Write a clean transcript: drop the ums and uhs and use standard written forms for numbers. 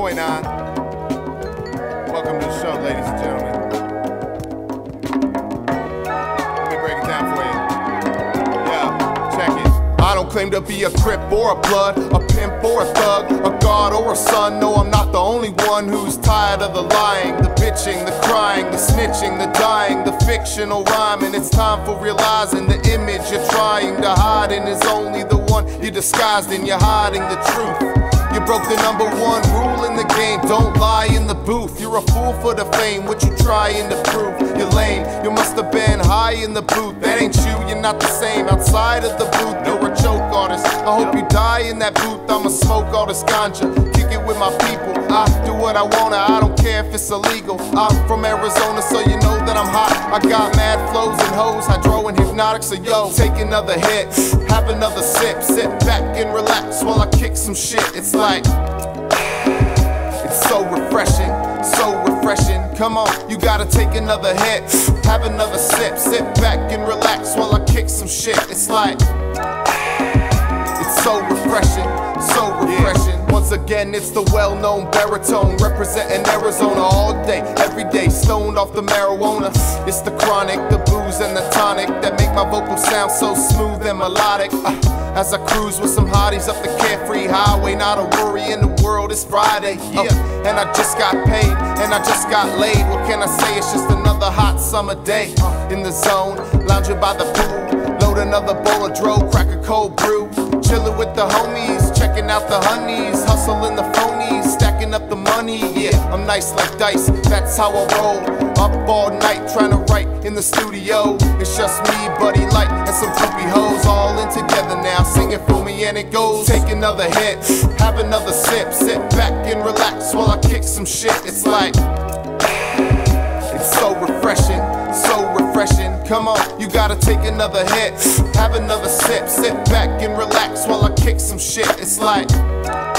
101.9. Welcome to the show, ladies and gentlemen. Let me break it down for you. Yeah, check it. I don't claim to be a Crip or a Blood, a pimp or a thug, a god or a son. No, I'm not the only one who's tired of the lying, the bitching, the crying, the snitching, the dying, the fictional rhyming. It's time for realizing the image you're trying to hide in is only the one you disguised in. You're hiding the truth. You broke the number one rule in the game, don't lie in the booth. You're a fool for the fame, what you trying to prove? You're lame, you must have been high in the booth. That ain't you, you're not the same outside of the booth. You're a joke artist, I hope you die in that booth. I'ma smoke all this ganja, kick it with my people. I do what I wanna, I don't care if it's illegal. I'm from Arizona, so you know that I'm hot. I got mad flows and hoes, hydro and hypnotic. So yo, take another hit, have another sip, sit back and relax while I kick some shit. It's like, it's so refreshing, so refreshing. Come on, you gotta take another hit, have another sip, sit back and relax while I kick some shit. It's like, it's so refreshing, so refreshing. Once again, it's the well-known baritone, representing Arizona all day, every day, stoned off the marijuana. It's the chronic, the booze and the tonic that make my vocals sound so smooth and melodic. As I cruise with some hotties up the Carefree Highway, not a worry in the world, it's Friday. And I just got paid, and I just got laid. What can I say? It's just another hot summer day. In the zone, lounging by the pool, load another bowl of dro, crack a cold brew. Chillin' with the homies, checking out the honeys, hustling the phonies, stacking up the money. Yeah, I'm nice like dice, that's how I roll. Up all night trying to write in the studio. It's just me, Buddy Light, and some groupie hoes all in together now, singing for me and it goes. Take another hit, have another sip, sit back and relax while I kick some shit. It's like, it's so refreshing, so refreshing. Come on, you gotta take another hit, have another sip, sit back and relax while I kick some shit. It's like,